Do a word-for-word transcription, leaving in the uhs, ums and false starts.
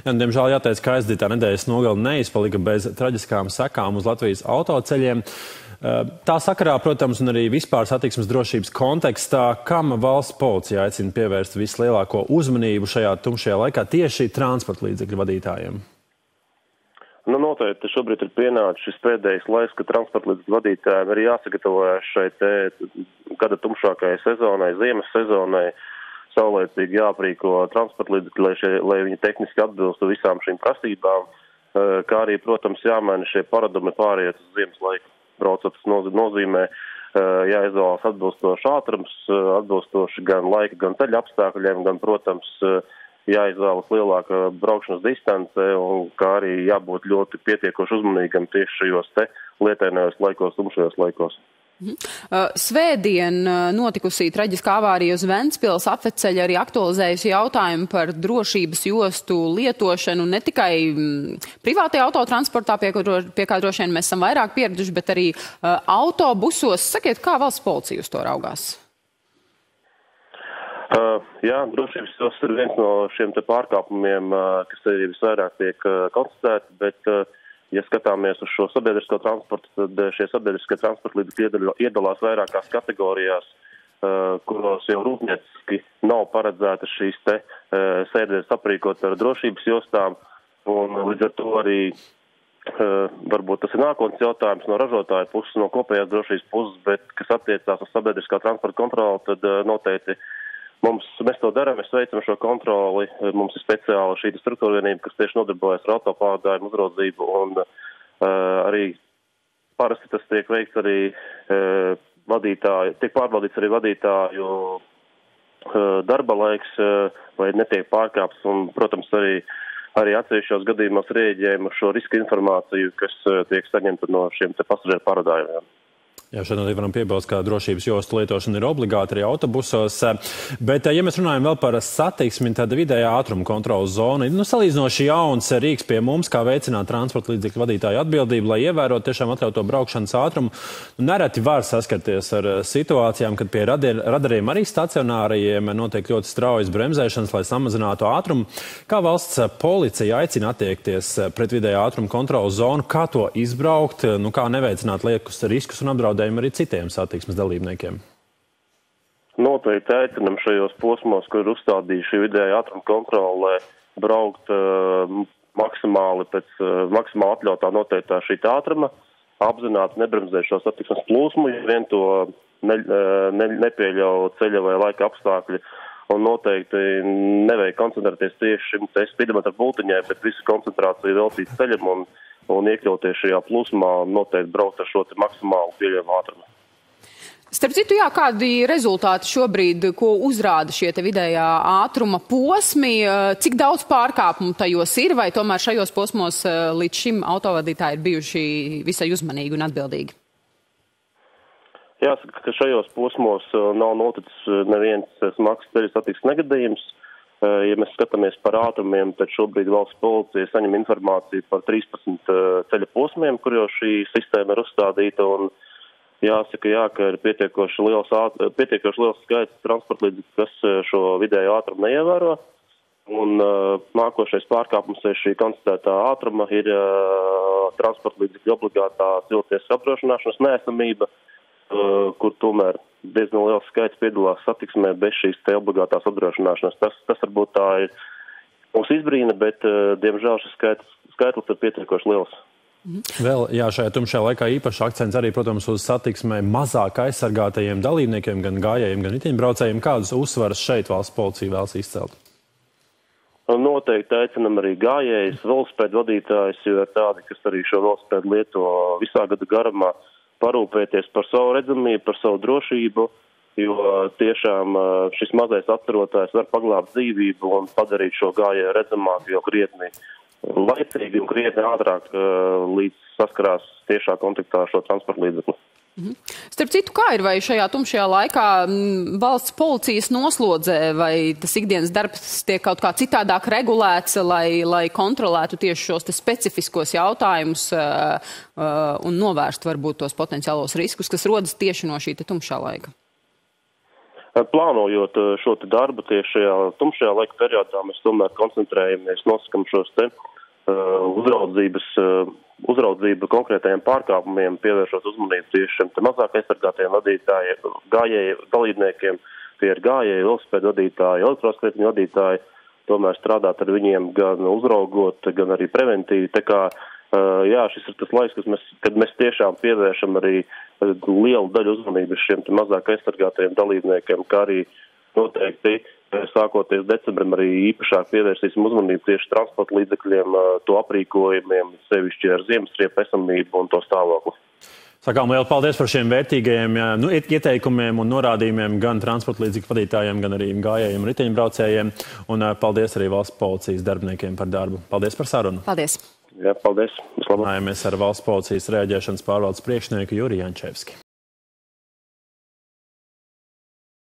Ja, diemžēl jāteic, ka aizdītā nedēļas nogalē neizpalika bez traģiskām sekām uz Latvijas autoceļiem. Tā sakarā, protams, un arī vispār satiksmes drošības kontekstā, kam valsts policija aicina pievērst vislielāko uzmanību šajā tumšajā laikā tieši transporta līdzekļu vadītājiem? Nu, noteikti šobrīd ir pienācis šis pēdējais laiks, ka transporta līdzekļu vadītājiem ir jāsagatavojas šai te gada tumšākajai sezonai, ziemas sezonai, saulēcīgi jāprīko transporta līdzekļi, lai, šie, lai viņi tehniski atbilstu visām šīm prasībām, kā arī, protams, jāmaina šie paradumi pāriet uz ziemas laiku. Braucot, tas nozīmē jāizvēlas atbilstoši ātrums, atbilstoši gan laika, gan ceļa apstākļiem, gan, protams, jāizvēlas lielāka braukšanas distance un kā arī jābūt ļoti pietiekoši uzmanīgam tieši šajos te lietainajos laikos, tumšajos laikos. Svētdien notikusī traģiskā avārija uz Ventspils apveceļa arī aktualizējusi jautājumu par drošības jostu lietošanu ne tikai privātajā autotransportā, pie, pie kā droši vien mēs esam vairāk pieraduši, bet arī uh, autobusos. Sakiet, kā valsts policija uz to raugās? Uh, jā, drošības josts ir viens no šiem te pārkāpumiem, uh, kas arī visvairāk tiek uh, konstatēti, bet uh, ja skatāmies uz šo sabiedrisko transportu, tad šie sabiedriskie transporta līdzekļi iedalās vairākās kategorijās, kuros jau rūpnieciski nav paredzēta šīs te sēdvietas aprīkot ar drošības jostām, un līdz ar to arī varbūt tas ir nākotnes jautājums no ražotāja puses, no kopējās drošības puses, bet kas attiecās uz sabiedriskā transporta kontroli, tad noteikti mums, mēs to darām, mēs veicam šo kontroli, mums ir speciāla šī struktūra vienība, kas tieši nodarbojas ar autopārdājumu uzraudzību, un uh, arī parasti tas tiek veikts arī uh, vadītāju, tiek pārbaudīts arī vadītāju uh, darba laiks, uh, vai netiek pārkāpts, un, protams, arī, arī atsevišķos gadījumos rēģējam uz šo riska informāciju, kas uh, tiek saņemta no šiem te pasažieru pārvadājumiem. Jā, šeit arī varam piebilst, ka drošības jostu lietošana ir obligāta arī autobusos, bet, ja mēs runājam vēl par satiksmi, tad vidējā ātruma kontrolas zona ir nu, salīdzinoši jauns rīks pie mums, kā veicināt transporta līdzekļu vadītāju atbildību, lai ievērot tiešām atļauto braukšanas ātrumu. Nereti var saskarties ar situācijām, kad pie radariem arī stacionārajiem notiek ļoti straujas bremzēšanas, lai samazinātu ātrumu. Kā valsts policija aicina attiekties pret vidējā ātruma kontrolas zonu, kā to izbraukt, nu, kā neveicināt liekus riskus un apdraudējumu arī citiem satiksmes dalībniekiem? Noteikti aicinam šajos posmos, kur ir uzstādījuši šī vidēja ātruma kontrole, braukt uh, maksimāli pēc uh, maksimāli atļautā noteiktā šī ātruma, apzināti nebremzēt šo satiksmes plūsmu, ja vien to ne, ne, nepieļauj ceļa vai laika apstākļi, un noteikti nevajag koncentrēties tieši šim te spidometra bultiņai, bet visu koncentrāciju veltīt ceļam un un iekļauties šajā plūsmā un noteikti braukt ar šo te maksimālu pieļaujumu ātrumu. Starp citu, jā, kādi rezultāti šobrīd, ko uzrāda šie te vidējā ātruma posmi, cik daudz pārkāpumu tajos ir, vai tomēr šajos posmos līdz šim autovadītāji ir bijuši visai uzmanīgi un atbildīgi? Jāsaka, ka šajos posmos nav noticis neviens smags ceļa satiksmes negadījums. Ja mēs skatāmies par ātrumiem, tad šobrīd valsts policija saņem informāciju par trīspadsmit ceļa posmiem, kur jau šī sistēma ir uzstādīta, un jāsaka, jā, ka ir pietiekoši liels, pietiekoši liels skaits transporta līdzekļu, kas šo vidējo ātrumu neievēro, un uh, nākošais pārkāpums ir šī konstatētā ātruma, ir uh, transporta līdzekļu obligātā cilvēktiesas apdrošināšanas neesamība, uh, kur tomēr diezgan liels skaits piedalās satiksmē bez šīs te obligātās apdrošināšanas. Tas, tas varbūt tā ir mūs izbrīna, bet, uh, diemžēl, šis skaitlis, skaitlis ir pietiekoši liels. Vēl, jā, šajā tumšajā laikā īpaši akcents arī, protams, uz satiksmē mazāk aizsargātajiem dalībniekiem, gan gājējiem, gan riteņbraucējiem. Kādas uzsvaras šeit valsts policija vēlas izcelt? Noteikti aicinam arī gājējus, velosipēdu vadītājus, jo ir tādi, kas arī šo velosipēdu lieto visā gada garumā, parūpēties par savu redzamību, par savu drošību, jo tiešām šis mazais atcerotājs var paglābt dzīvību un padarīt šo gājēju redzamāku jau krietni laicīgi un krietni ātrāk līdz saskarās tiešā kontaktā ar šo transporta līdzekli. Mhm. Starp citu, kā ir, vai šajā tumšajā laikā m, valsts policijas noslodzē, vai tas ikdienas darbs tiek kaut kā citādāk regulēts, lai, lai kontrolētu tieši šos te specifiskos jautājumus uh, uh, un novērst varbūt tos potenciālos riskus, kas rodas tieši no šī te tumšā laika? plānojot šo te darbu tieši šajā tumšajā laika periodā, mēs tomēr koncentrējamies, nosakam šos te uzraudzības, uzraudzību konkrētajiem pārkāpumiem, pievēršot uzmanību tieši šiem te mazāk aizsargātajiem vadītājiem, gājēju dalībniekiem, tie ir gājēji, velosipēdu vadītāji, elektroskrietņu vadītāji, tomēr strādāt ar viņiem gan uzraugot, gan arī preventīvi. Tā kā, jā, šis ir tas laiks, kas mēs, kad mēs tiešām pievēršam arī lielu daļu uzmanības šiem te mazāk aizsargātajiem dalībniekiem, kā arī noteikti sākoties decembrim arī īpašāk pievērsīsim uzmanību tieši transporta līdzekļiem, to aprīkojumiem, sevišķi ar ziemestriepu esamību un to stāvokli. Sakām lielu paldies par šiem vērtīgajiem nu, ieteikumiem un norādījumiem gan transporta līdzekļu vadītājiem, gan arī gājējiem, riteņbraucējiem. Un paldies arī valsts policijas darbiniekiem par darbu. Paldies par sarunu. Paldies. Jā, paldies. Runājamies ar valsts policijas reaģēšanas pārvaldes priekšnieku Juriju Jančevski.